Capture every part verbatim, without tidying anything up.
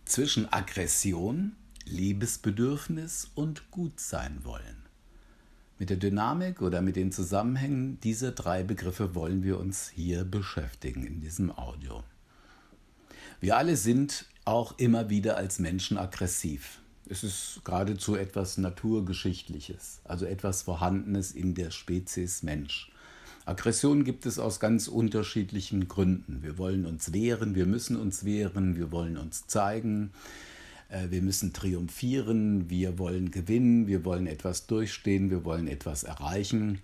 zwischen Aggression, Liebesbedürfnis und Gutsein wollen. Mit der Dynamik oder mit den Zusammenhängen dieser drei Begriffe wollen wir uns hier beschäftigen in diesem Audio. Wir alle sind auch immer wieder als Menschen aggressiv. Es ist geradezu etwas Naturgeschichtliches, also etwas Vorhandenes in der Spezies Mensch. Aggression gibt es aus ganz unterschiedlichen Gründen. Wir wollen uns wehren, wir müssen uns wehren, wir wollen uns zeigen, wir müssen triumphieren, wir wollen gewinnen, wir wollen etwas durchstehen, wir wollen etwas erreichen.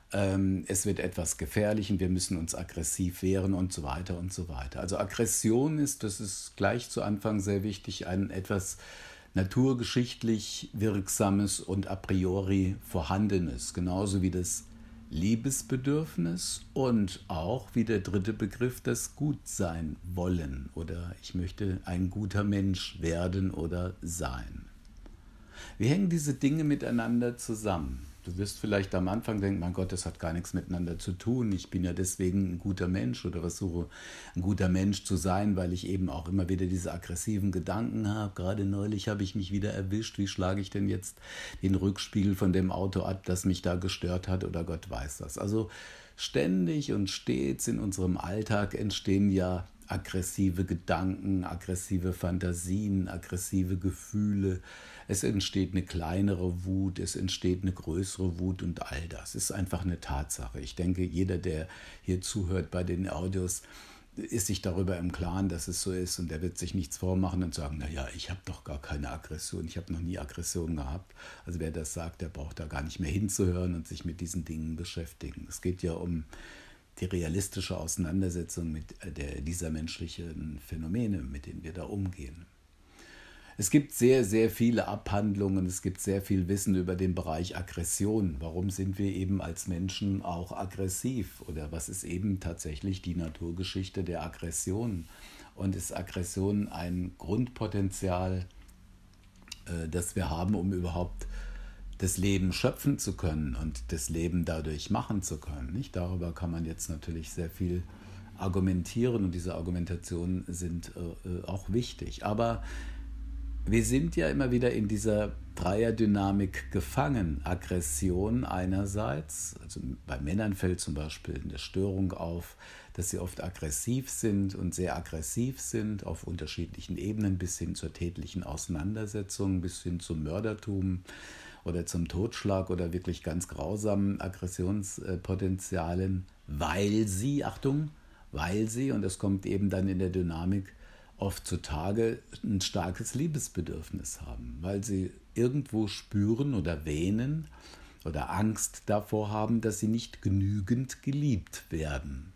Es wird etwas gefährlich und wir müssen uns aggressiv wehren und so weiter und so weiter. Also Aggression ist, das ist gleich zu Anfang sehr wichtig, ein etwas naturgeschichtlich wirksames und a priori vorhandenes, genauso wie das Liebesbedürfnis und auch wie der dritte Begriff das Gutsein wollen oder ich möchte ein guter Mensch werden oder sein. Wie hängen diese Dinge miteinander zusammen? Du wirst vielleicht am Anfang denken, mein Gott, das hat gar nichts miteinander zu tun. Ich bin ja deswegen ein guter Mensch oder versuche ein guter Mensch zu sein, weil ich eben auch immer wieder diese aggressiven Gedanken habe. Gerade neulich habe ich mich wieder erwischt. Wie schlage ich denn jetzt den Rückspiegel von dem Auto ab, das mich da gestört hat oder Gott weiß das. Also ständig und stets in unserem Alltag entstehen ja aggressive Gedanken, aggressive Fantasien, aggressive Gefühle. Es entsteht eine kleinere Wut, es entsteht eine größere Wut und all das ist einfach eine Tatsache. Ich denke, jeder, der hier zuhört bei den Audios, ist sich darüber im Klaren, dass es so ist und der wird sich nichts vormachen und sagen, naja, ich habe doch gar keine Aggression, ich habe noch nie Aggression gehabt. Also wer das sagt, der braucht da gar nicht mehr hinzuhören und sich mit diesen Dingen beschäftigen. Es geht ja um die realistische Auseinandersetzung mit der, dieser menschlichen Phänomene, mit denen wir da umgehen. Es gibt sehr, sehr viele Abhandlungen, es gibt sehr viel Wissen über den Bereich Aggression. Warum sind wir eben als Menschen auch aggressiv? Oder was ist eben tatsächlich die Naturgeschichte der Aggression? Und ist Aggression ein Grundpotenzial, äh, das wir haben, um überhaupt das Leben schöpfen zu können und das Leben dadurch machen zu können? Nicht? Darüber kann man jetzt natürlich sehr viel argumentieren und diese Argumentationen sind äh, auch wichtig. Aber wir sind ja immer wieder in dieser Dreierdynamik gefangen. Aggression einerseits, also bei Männern fällt zum Beispiel eine Störung auf, dass sie oft aggressiv sind und sehr aggressiv sind auf unterschiedlichen Ebenen bis hin zur tätlichen Auseinandersetzung, bis hin zum Mördertum oder zum Totschlag oder wirklich ganz grausamen Aggressionspotenzialen, weil sie, Achtung, weil sie, und das kommt eben dann in der Dynamik oft zutage, ein starkes Liebesbedürfnis haben, weil sie irgendwo spüren oder wähnen oder Angst davor haben, dass sie nicht genügend geliebt werden.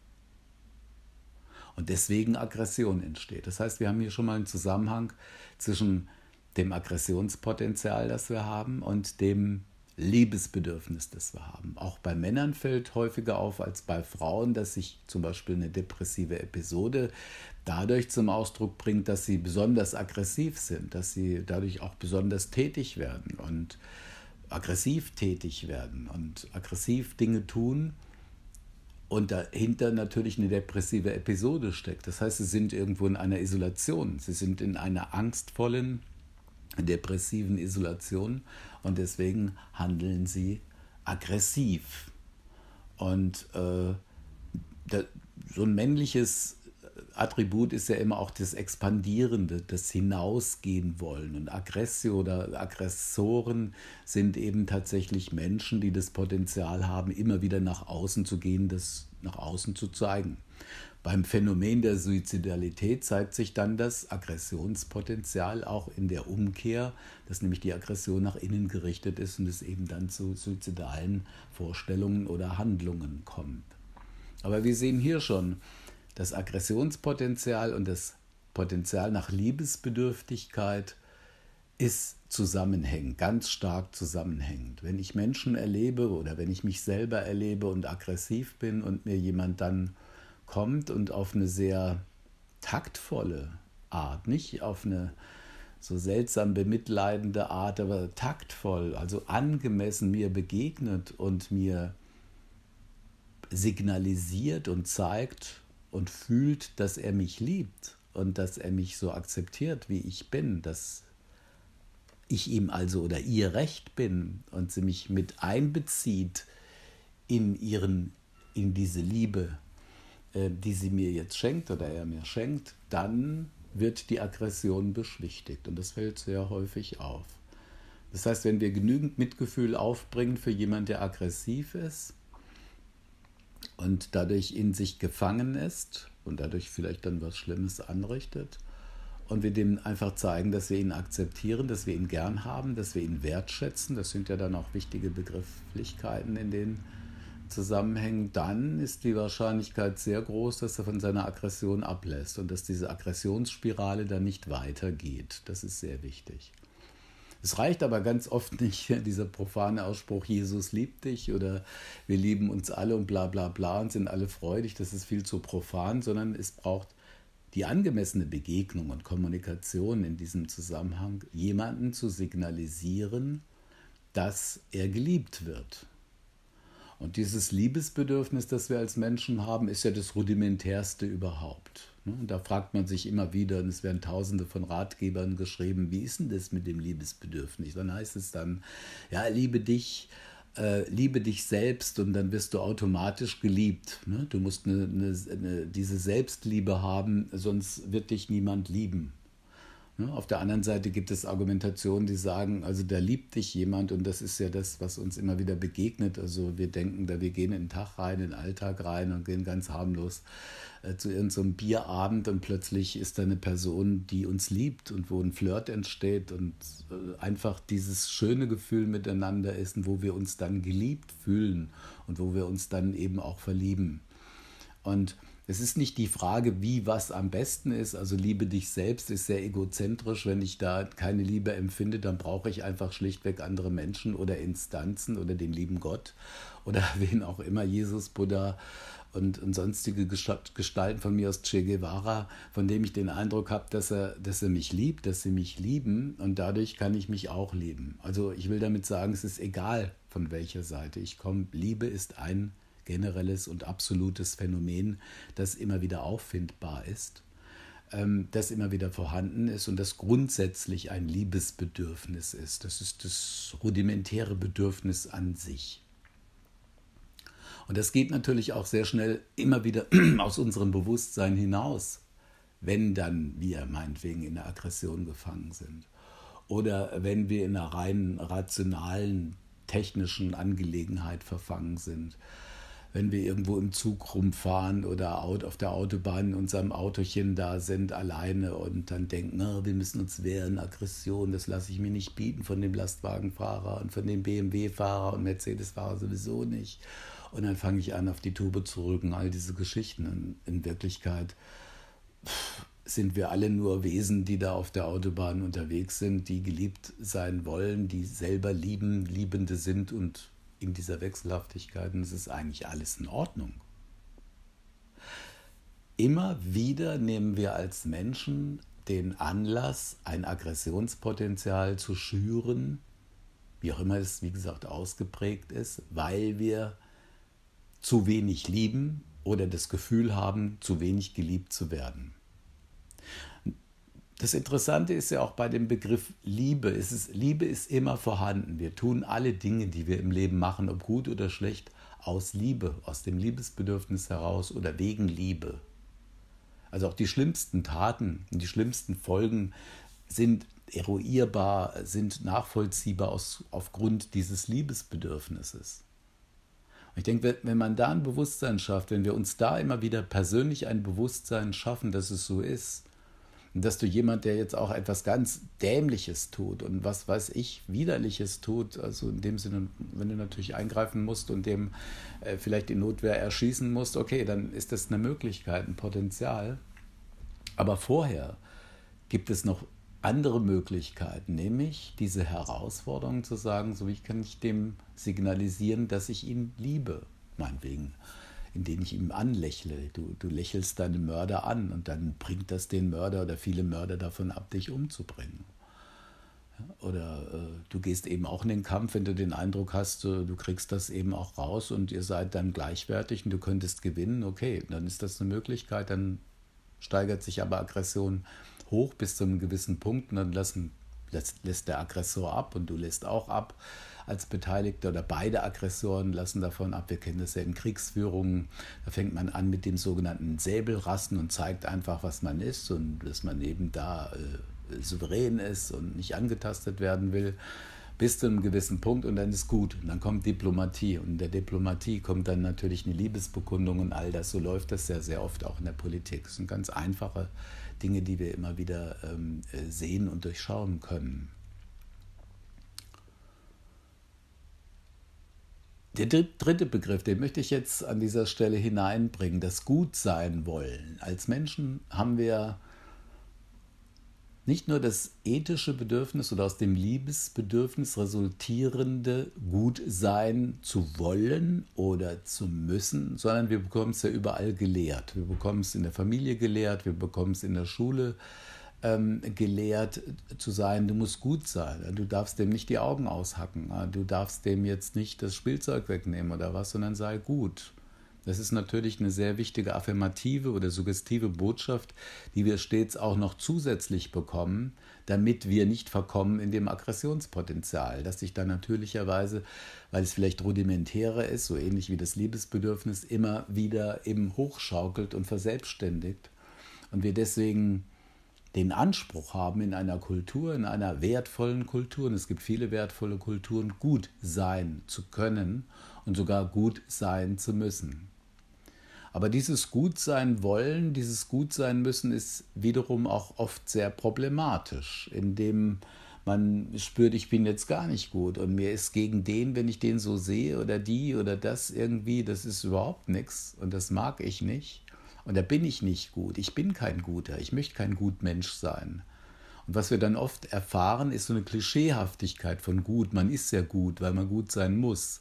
Und deswegen Aggression entsteht. Das heißt, wir haben hier schon mal einen Zusammenhang zwischen dem Aggressionspotenzial, das wir haben, und dem Liebesbedürfnis, das wir haben. Auch bei Männern fällt häufiger auf als bei Frauen, dass sich zum Beispiel eine depressive Episode dadurch zum Ausdruck bringt, dass sie besonders aggressiv sind, dass sie dadurch auch besonders tätig werden und aggressiv tätig werden und aggressiv Dinge tun und dahinter natürlich eine depressive Episode steckt. Das heißt, sie sind irgendwo in einer Isolation, sie sind in einer angstvollen, depressiven Isolation und deswegen handeln sie aggressiv. Und äh, da, so ein männliches Attribut ist ja immer auch das Expandierende, das Hinausgehen wollen. Und Aggressio oder Aggressoren sind eben tatsächlich Menschen, die das Potenzial haben, immer wieder nach außen zu gehen, das nach außen zu zeigen. Beim Phänomen der Suizidalität zeigt sich dann das Aggressionspotenzial auch in der Umkehr, dass nämlich die Aggression nach innen gerichtet ist und es eben dann zu suizidalen Vorstellungen oder Handlungen kommt. Aber wir sehen hier schon, das Aggressionspotenzial und das Potenzial nach Liebesbedürftigkeit ist zusammenhängend, ganz stark zusammenhängend. Wenn ich Menschen erlebe oder wenn ich mich selber erlebe und aggressiv bin und mir jemand dann kommt und auf eine sehr taktvolle Art, nicht auf eine so seltsam bemitleidende Art, aber taktvoll, also angemessen mir begegnet und mir signalisiert und zeigt und fühlt, dass er mich liebt und dass er mich so akzeptiert, wie ich bin, dass ich ihm also oder ihr recht bin und sie mich mit einbezieht in, ihren, in diese Liebe, äh, die sie mir jetzt schenkt oder er mir schenkt, dann wird die Aggression beschwichtigt. Und das fällt sehr häufig auf. Das heißt, wenn wir genügend Mitgefühl aufbringen für jemanden, der aggressiv ist und dadurch in sich gefangen ist und dadurch vielleicht dann was Schlimmes anrichtet, und wir dem einfach zeigen, dass wir ihn akzeptieren, dass wir ihn gern haben, dass wir ihn wertschätzen, das sind ja dann auch wichtige Begrifflichkeiten in den Zusammenhängen, dann ist die Wahrscheinlichkeit sehr groß, dass er von seiner Aggression ablässt und dass diese Aggressionsspirale dann nicht weitergeht. Das ist sehr wichtig. Es reicht aber ganz oft nicht, dieser profane Ausspruch, Jesus liebt dich oder wir lieben uns alle und bla bla bla und sind alle freudig, das ist viel zu profan, sondern es braucht die angemessene Begegnung und Kommunikation in diesem Zusammenhang, jemanden zu signalisieren, dass er geliebt wird. Und dieses Liebesbedürfnis, das wir als Menschen haben, ist ja das Rudimentärste überhaupt. Und da fragt man sich immer wieder, und es werden tausende von Ratgebern geschrieben, wie ist denn das mit dem Liebesbedürfnis? Dann heißt es dann, ja, liebe dich, äh, liebe dich selbst und dann wirst du automatisch geliebt. Ne? Du musst eine, eine, eine, diese Selbstliebe haben, sonst wird dich niemand lieben. Ne? Auf der anderen Seite gibt es Argumentationen, die sagen, also da liebt dich jemand und das ist ja das, was uns immer wieder begegnet. Also wir denken da, wir gehen in den Tag rein, in den Alltag rein und gehen ganz harmlos äh, zu irgendeinem Bierabend und plötzlich ist da eine Person, die uns liebt und wo ein Flirt entsteht und äh, einfach dieses schöne Gefühl miteinander ist und wo wir uns dann geliebt fühlen und wo wir uns dann eben auch verlieben. Und es ist nicht die Frage, wie was am besten ist. Also liebe dich selbst ist sehr egozentrisch. Wenn ich da keine Liebe empfinde, dann brauche ich einfach schlichtweg andere Menschen oder Instanzen oder den lieben Gott oder wen auch immer, Jesus, Buddha und, und sonstige Gestalten von mir aus Che Guevara, von dem ich den Eindruck habe, dass er, dass er mich liebt, dass sie mich lieben und dadurch kann ich mich auch lieben. Also ich will damit sagen, es ist egal, von welcher Seite ich komme. Liebe ist ein generelles und absolutes Phänomen, das immer wieder auffindbar ist, ähm, das immer wieder vorhanden ist und das grundsätzlich ein Liebesbedürfnis ist. Das ist das rudimentäre Bedürfnis an sich. Und das geht natürlich auch sehr schnell immer wieder aus unserem Bewusstsein hinaus, wenn dann wir meinetwegen in der Aggression gefangen sind. Oder wenn wir in einer rein rationalen, technischen Angelegenheit verfangen sind. Wenn wir irgendwo im Zug rumfahren oder auf der Autobahn in unserem Autochen da sind, alleine und dann denken, oh, wir müssen uns wehren, Aggression, das lasse ich mir nicht bieten von dem Lastwagenfahrer und von dem B M W-Fahrer und Mercedes-Fahrer sowieso nicht. Und dann fange ich an, auf die Tube zu rücken, all diese Geschichten. Und in Wirklichkeit sind wir alle nur Wesen, die da auf der Autobahn unterwegs sind, die geliebt sein wollen, die selber lieben, Liebende sind und in dieser Wechselhaftigkeit, und es ist eigentlich alles in Ordnung. Immer wieder nehmen wir als Menschen den Anlass, ein Aggressionspotenzial zu schüren, wie auch immer es, wie gesagt, ausgeprägt ist, weil wir zu wenig lieben oder das Gefühl haben, zu wenig geliebt zu werden. Das Interessante ist ja auch bei dem Begriff Liebe. Es ist, Liebe ist immer vorhanden. Wir tun alle Dinge, die wir im Leben machen, ob gut oder schlecht, aus Liebe, aus dem Liebesbedürfnis heraus oder wegen Liebe. Also auch die schlimmsten Taten und die schlimmsten Folgen sind eruierbar, sind nachvollziehbar aus, aufgrund dieses Liebesbedürfnisses. Und ich denke, wenn man da ein Bewusstsein schafft, wenn wir uns da immer wieder persönlich ein Bewusstsein schaffen, dass es so ist, und dass du jemand, der jetzt auch etwas ganz Dämliches tut und was weiß ich, Widerliches tut, also in dem Sinne, wenn du natürlich eingreifen musst und dem äh, vielleicht die Notwehr erschießen musst, okay, dann ist das eine Möglichkeit, ein Potenzial. Aber vorher gibt es noch andere Möglichkeiten, nämlich diese Herausforderung zu sagen, so wie kann ich dem signalisieren, dass ich ihn liebe, meinetwegen, indem ich ihm anlächle. Du, du lächelst deinen Mörder an und dann bringt das den Mörder oder viele Mörder davon ab, dich umzubringen. Oder äh, du gehst eben auch in den Kampf, wenn du den Eindruck hast, äh, du kriegst das eben auch raus und ihr seid dann gleichwertig und du könntest gewinnen, okay, dann ist das eine Möglichkeit, dann steigert sich aber Aggression hoch bis zu einem gewissen Punkt und dann lassen, lässt, lässt der Aggressor ab und du lässt auch ab als Beteiligter oder beide Aggressoren lassen davon ab. Wir kennen das ja in Kriegsführungen. Da fängt man an mit dem sogenannten Säbelrassen und zeigt einfach, was man ist und dass man eben da äh, souverän ist und nicht angetastet werden will. Bis zu einem gewissen Punkt und dann ist gut. Und dann kommt Diplomatie und in der Diplomatie kommt dann natürlich eine Liebesbekundung und all das. So läuft das ja sehr oft auch in der Politik. Das sind ganz einfache Dinge, die wir immer wieder ähm, sehen und durchschauen können. Der dritte Begriff, den möchte ich jetzt an dieser Stelle hineinbringen, das Gutsein wollen. Als Menschen haben wir nicht nur das ethische Bedürfnis oder aus dem Liebesbedürfnis resultierende Gutsein zu wollen oder zu müssen, sondern wir bekommen es ja überall gelehrt. Wir bekommen es in der Familie gelehrt, wir bekommen es in der Schule ähm, gelehrt zu sein, du musst gut sein, du darfst dem nicht die Augen aushacken, du darfst dem jetzt nicht das Spielzeug wegnehmen oder was, sondern sei gut. Das ist natürlich eine sehr wichtige affirmative oder suggestive Botschaft, die wir stets auch noch zusätzlich bekommen, damit wir nicht verkommen in dem Aggressionspotenzial, das sich dann natürlicherweise, weil es vielleicht rudimentärer ist, so ähnlich wie das Liebesbedürfnis, immer wieder eben hochschaukelt und verselbstständigt. Und wir deswegen den Anspruch haben, in einer Kultur, in einer wertvollen Kultur, und es gibt viele wertvolle Kulturen, gut sein zu können und sogar gut sein zu müssen. Aber dieses Gutsein wollen, dieses Gutsein müssen ist wiederum auch oft sehr problematisch, indem man spürt, ich bin jetzt gar nicht gut und mir ist gegen den, wenn ich den so sehe oder die oder das irgendwie, das ist überhaupt nichts und das mag ich nicht und da bin ich nicht gut, ich bin kein Guter, ich möchte kein Gutmensch sein. Und was wir dann oft erfahren, ist so eine Klischeehaftigkeit von gut, man ist ja gut, weil man gut sein muss.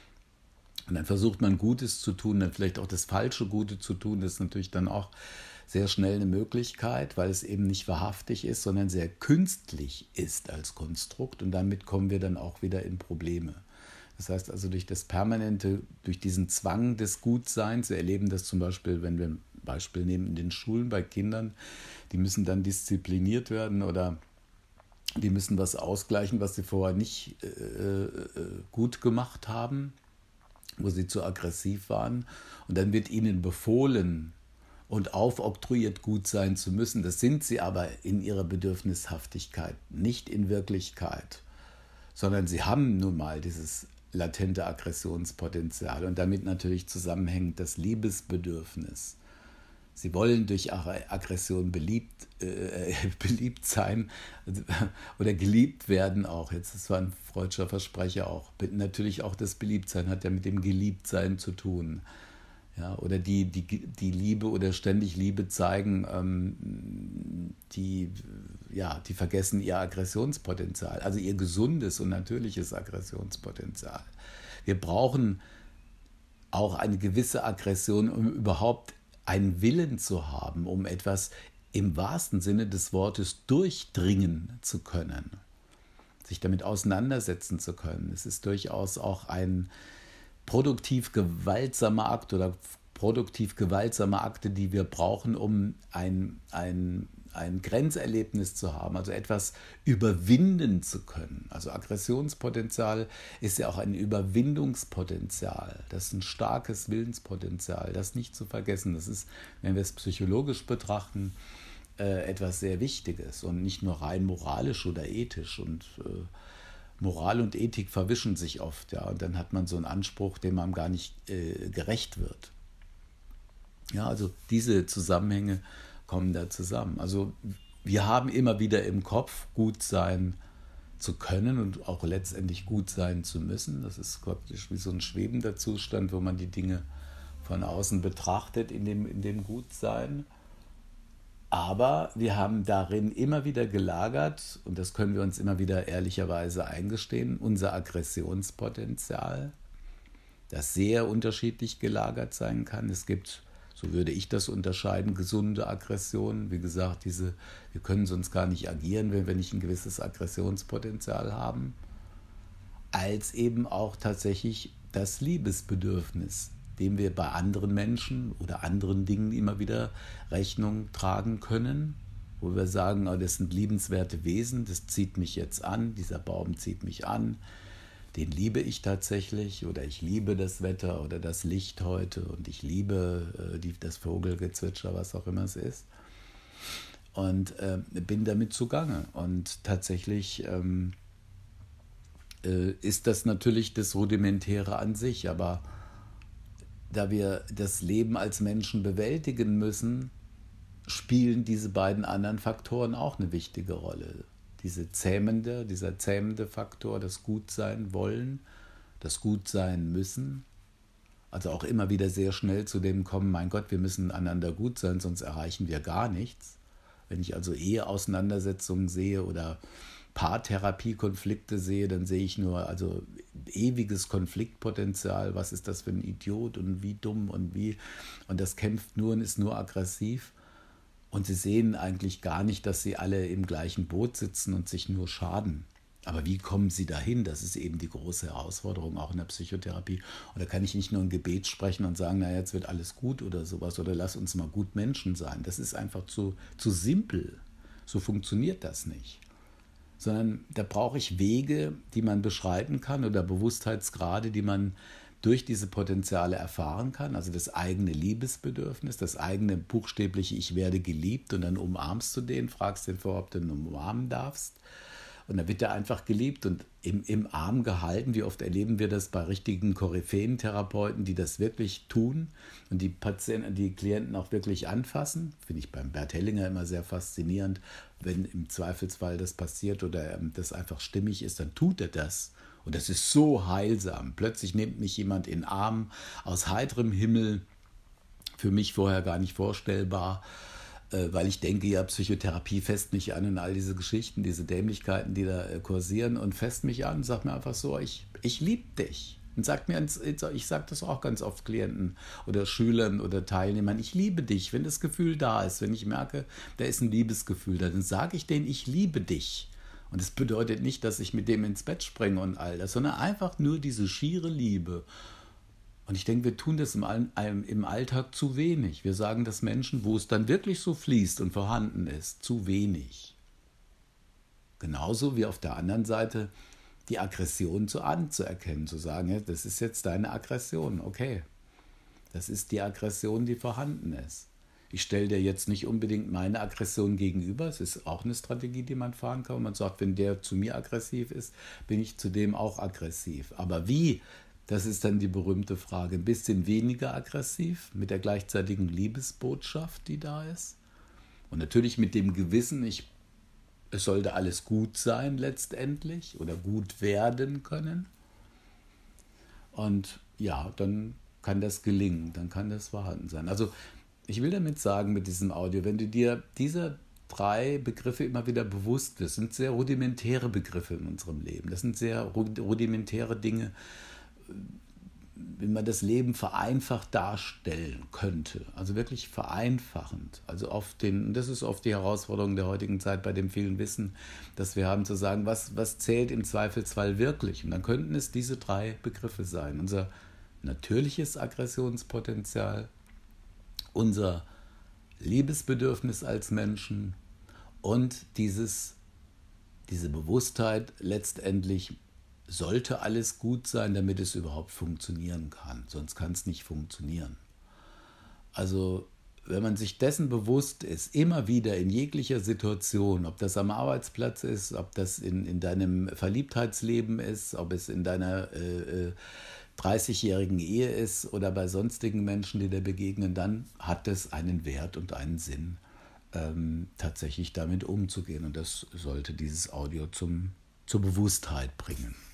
Und dann versucht man Gutes zu tun, dann vielleicht auch das falsche Gute zu tun. Das ist natürlich dann auch sehr schnell eine Möglichkeit, weil es eben nicht wahrhaftig ist, sondern sehr künstlich ist als Konstrukt. Und damit kommen wir dann auch wieder in Probleme. Das heißt also durch das permanente, durch diesen Zwang des Gutseins, wir erleben das zum Beispiel, wenn wir ein Beispiel nehmen in den Schulen bei Kindern, die müssen dann diszipliniert werden oder die müssen was ausgleichen, was sie vorher nicht äh, gut gemacht haben, wo sie zu aggressiv waren. Und dann wird ihnen befohlen und aufoktroyiert, gut sein zu müssen. Das sind sie aber in ihrer Bedürfnishaftigkeit, nicht in Wirklichkeit, sondern sie haben nun mal dieses latente Aggressionspotenzial und damit natürlich zusammenhängt das Liebesbedürfnis. Sie wollen durch Aggression beliebt, äh, beliebt sein oder geliebt werden auch. Jetzt ist zwar ein freudscher Versprecher auch. Natürlich auch das Beliebtsein hat ja mit dem Geliebtsein zu tun. Ja, oder die, die, die Liebe oder ständig Liebe zeigen, ähm, die, ja, die vergessen ihr Aggressionspotenzial, also ihr gesundes und natürliches Aggressionspotenzial. Wir brauchen auch eine gewisse Aggression, um überhaupt einen Willen zu haben, um etwas im wahrsten Sinne des Wortes durchdringen zu können, sich damit auseinandersetzen zu können. Es ist durchaus auch ein produktiv gewaltsamer Akt oder produktiv gewaltsame Akte, die wir brauchen, um ein, ein, ein Grenzerlebnis zu haben, also etwas überwinden zu können. Also Aggressionspotenzial ist ja auch ein Überwindungspotenzial. Das ist ein starkes Willenspotenzial, das nicht zu vergessen. Das ist, wenn wir es psychologisch betrachten, äh, etwas sehr Wichtiges und nicht nur rein moralisch oder ethisch. Und äh, Moral und Ethik verwischen sich oft, ja, und dann hat man so einen Anspruch, dem man gar nicht äh, gerecht wird. Ja, also diese Zusammenhänge kommen da zusammen. Also wir haben immer wieder im Kopf, gut sein zu können und auch letztendlich gut sein zu müssen. Das ist praktisch wie so ein schwebender Zustand, wo man die Dinge von außen betrachtet in dem, in dem Gutsein. Aber wir haben darin immer wieder gelagert, und das können wir uns immer wieder ehrlicherweise eingestehen, unser Aggressionspotenzial, das sehr unterschiedlich gelagert sein kann. Es gibt, so würde ich das unterscheiden, gesunde Aggressionen. Wie gesagt, diese, wir können sonst gar nicht agieren, wenn wir nicht ein gewisses Aggressionspotenzial haben, als eben auch tatsächlich das Liebesbedürfnis, dem wir bei anderen Menschen oder anderen Dingen immer wieder Rechnung tragen können, wo wir sagen, oh, das sind liebenswerte Wesen, das zieht mich jetzt an, dieser Baum zieht mich an, den liebe ich tatsächlich oder ich liebe das Wetter oder das Licht heute und ich liebe äh, die, das Vogelgezwitscher, was auch immer es ist. Und äh, bin damit zugange. Und tatsächlich ähm, äh, ist das natürlich das Rudimentäre an sich, aber da wir das Leben als Menschen bewältigen müssen, spielen diese beiden anderen Faktoren auch eine wichtige Rolle. Diese zähmende, dieser zähmende Faktor, das Gutsein wollen, das Gutsein müssen, also auch immer wieder sehr schnell zu dem kommen, mein Gott, wir müssen einander gut sein, sonst erreichen wir gar nichts. Wenn ich also Eheauseinandersetzungen sehe oder Paartherapie-Konflikte sehe, dann sehe ich nur also ewiges Konfliktpotenzial. Was ist das für ein Idiot und wie dumm und wie. Und das kämpft nur und ist nur aggressiv. Und sie sehen eigentlich gar nicht, dass sie alle im gleichen Boot sitzen und sich nur schaden. Aber wie kommen sie dahin? Das ist eben die große Herausforderung, auch in der Psychotherapie. Und da kann ich nicht nur ein Gebet sprechen und sagen, naja, jetzt wird alles gut oder sowas. Oder lass uns mal gut Menschen sein. Das ist einfach zu, zu simpel. So funktioniert das nicht. Sondern da brauche ich Wege, die man beschreiten kann oder Bewusstheitsgrade, die man durch diese Potenziale erfahren kann. Also das eigene Liebesbedürfnis, das eigene buchstäbliche Ich werde geliebt und dann umarmst du den, fragst den vor, ob du ihn umarmen darfst. Und dann wird er einfach geliebt und im, im Arm gehalten. Wie oft erleben wir das bei richtigen Koryphäen-Therapeuten, die das wirklich tun und die Patienten, die Klienten auch wirklich anfassen. Finde ich beim Bert Hellinger immer sehr faszinierend. Wenn im Zweifelsfall das passiert oder das einfach stimmig ist, dann tut er das. Und das ist so heilsam. Plötzlich nimmt mich jemand in den Arm aus heiterem Himmel, für mich vorher gar nicht vorstellbar, weil ich denke, ja, Psychotherapie fässt mich an und all diese Geschichten, diese Dämlichkeiten, die da kursieren und fässt mich an und sagt mir einfach so, ich, ich liebe dich. Und sagt mir, ich sage das auch ganz oft Klienten oder Schülern oder Teilnehmern, ich liebe dich, wenn das Gefühl da ist, wenn ich merke, da ist ein Liebesgefühl da, dann sage ich denen, ich liebe dich. Und das bedeutet nicht, dass ich mit dem ins Bett springe und all das, sondern einfach nur diese schiere Liebe. Und ich denke, wir tun das im, im Alltag zu wenig. Wir sagen das Menschen, wo es dann wirklich so fließt und vorhanden ist, zu wenig. Genauso wie auf der anderen Seite die Aggression zu anzuerkennen, zu sagen, ja, das ist jetzt deine Aggression, okay. Das ist die Aggression, die vorhanden ist. Ich stelle dir jetzt nicht unbedingt meine Aggression gegenüber. Es ist auch eine Strategie, die man fahren kann. Man sagt, wenn der zu mir aggressiv ist, bin ich zu dem auch aggressiv. Aber wie? Das ist dann die berühmte Frage. Ein bisschen weniger aggressiv mit der gleichzeitigen Liebesbotschaft, die da ist. Und natürlich mit dem Gewissen, ich, es sollte alles gut sein letztendlich oder gut werden können. Und ja, dann kann das gelingen, dann kann das vorhanden sein. Also ich will damit sagen mit diesem Audio, wenn du dir diese drei Begriffe immer wieder bewusst wirst, sind sehr rudimentäre Begriffe in unserem Leben. Das sind sehr rudimentäre Dinge, wenn man das Leben vereinfacht darstellen könnte, also wirklich vereinfachend, also oft den, das ist oft die Herausforderung der heutigen Zeit bei dem vielen Wissen, das wir haben, zu sagen, was, was zählt im Zweifelsfall wirklich? Und dann könnten es diese drei Begriffe sein. Unser natürliches Aggressionspotenzial, unser Liebesbedürfnis als Menschen und dieses, diese Bewusstheit letztendlich, sollte alles gut sein, damit es überhaupt funktionieren kann. Sonst kann es nicht funktionieren. Also wenn man sich dessen bewusst ist, immer wieder in jeglicher Situation, ob das am Arbeitsplatz ist, ob das in, in deinem Verliebtheitsleben ist, ob es in deiner äh, dreißigjährigen Ehe ist oder bei sonstigen Menschen, die dir begegnen, dann hat es einen Wert und einen Sinn, ähm, tatsächlich damit umzugehen. Und das sollte dieses Audio zum, zur Bewusstheit bringen.